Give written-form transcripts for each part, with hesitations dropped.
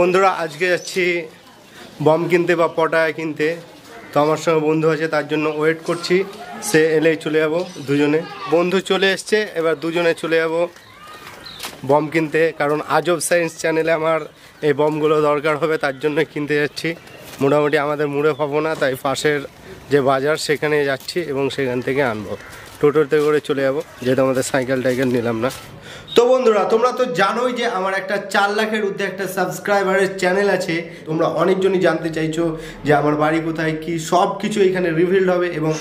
বন্ধুরা আজকে যাচ্ছি বম কিনতে বা পটায়া কিনতে। তো আমার সঙ্গে বন্ধু আছে, তার জন্য ওয়েট করছি। সে এলেই চলে যাব দুজনে। বন্ধু চলে এসছে, এবার দুজনে চলে যাব বম কিনতে, কারণ আজব সায়েন্স চ্যানেলে আমার এই বমগুলো দরকার হবে, তার জন্য কিনতে যাচ্ছি। মোটামুটি আমাদের মুড়ে পাবো না, তাই পাশের যে বাজার সেখানে যাচ্ছি এবং সেখান থেকে আনবো। টোটোতে করে চলে যাবো, যেহেতু আমাদের সাইকেল টাইকেল নিলাম না। তো বন্ধুরা, তোমরা তো জানোই যে আমার একটা 4 লাখের ঊর্ধ্বে একটা সাবস্ক্রাইবারের চ্যানেল আছে। তোমরা অনেকজনই জানতে চাইছো যে আমার বাড়ি কোথায়, কি সব কিছু এখানে রিভিলড হবে। এবং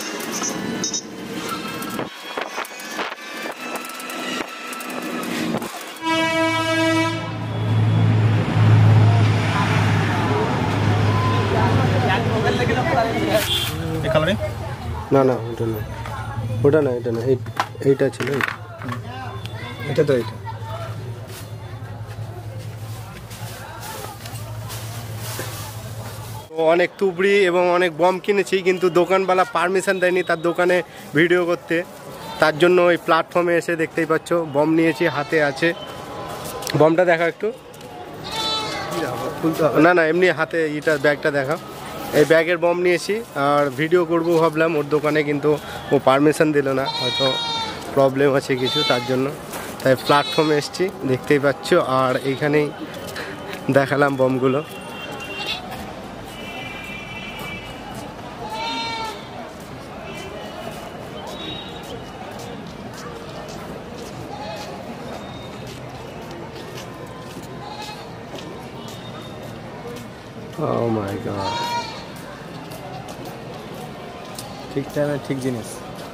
না না ওটা না, ওটা না, এটা না, এইটা ছিল, এটা তো এইটা। অনেক তুবড়ি এবং অনেক বম কিনেছি, কিন্তু দোকানওয়ালা পারমিশন দেয়নি তার দোকানে ভিডিও করতে। তার জন্য ওই প্ল্যাটফর্মে এসে দেখতেই পাচ্ছ বম নিয়েছি, হাতে আছে। বমটা দেখা একটু, না না এমনি হাতে, এটা ব্যাগটা দেখা। এই ব্যাগের বম নিয়েছি আর ভিডিও করব ভাবলাম ওর দোকানে, কিন্তু ও পারমিশন দিল না, হয়তো প্রবলেম আছে কিছু, তার জন্য। তাই প্ল্যাটফর্মে এসছি, দেখতেই পাচ্ছ। আর এইখানেই দেখালাম বমগুলো। Oh my god, ঠিক টাইমে ঠিক জিনিস।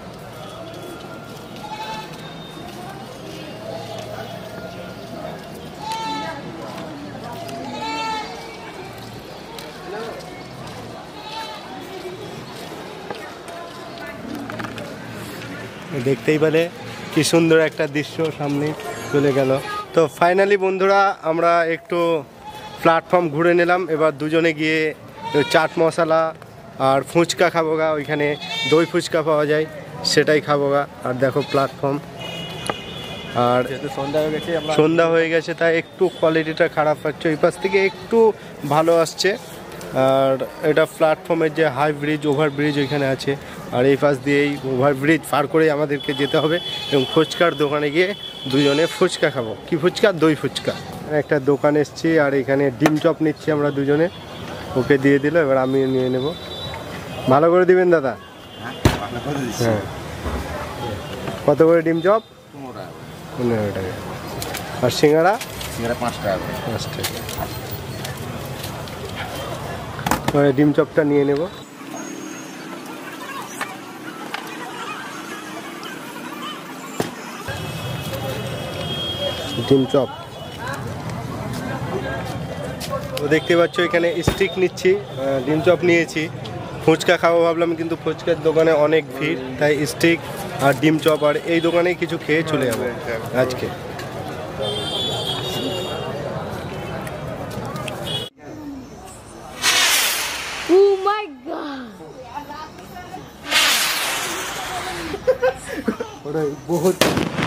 দেখতেই পেলে কি সুন্দর একটা দৃশ্য সামনে চলে গেল। তো ফাইনালি বন্ধুরা, আমরা একটু প্ল্যাটফর্ম ঘুরে নিলাম। এবার দুজনে গিয়ে চাট মশলা আর ফুচকা খাবো গা, ওইখানে দই ফুচকা পাওয়া যায়, সেটাই খাবো গা। আর দেখো প্ল্যাটফর্ম, আর সন্ধ্যা হয়ে গেছে তাই একটু কোয়ালিটিটা খারাপ পাচ্ছে। ওই পাশ থেকে একটু ভালো আসছে। আর এটা প্ল্যাটফর্মের যে হাই ব্রিজ, ওভার ব্রিজ ওইখানে আছে। আর এই পাশ দিয়েই ওভার ব্রিজ পার করেই আমাদেরকে যেতে হবে এবং ফুচকার দোকানে গিয়ে দুজনে ফুচকা খাবো। কি ফুচকা? দই ফুচকা। একটা দোকান এসছি আর এখানে ডিম চপ নিচ্ছি আমরা দুজনে। ওকে দিয়ে দিল, এবার আমি নিয়ে নেব। ভালো করে দিবেন দাদা? হ্যাঁ। কত করে ডিম চপ? 15 টাকা। আর সিঙ্গাড়া? 5 টাকা। 5 টাকা। ডিম চপটা নিয়ে নেব। ডিম চপ তো দেখতে পাচ্ছ এখানে স্টিক নিচ্ছি, ডিম চপ নিয়েছি। ফুচকা খাবো ভাবলাম, কিন্তু ফুচকার দোকানে অনেক ভিড়, তাই স্টিক আর ডিম চপ আর এই দোকানেই কিছু খেয়ে চলে যাবো আজকে। Oh my god! बहुत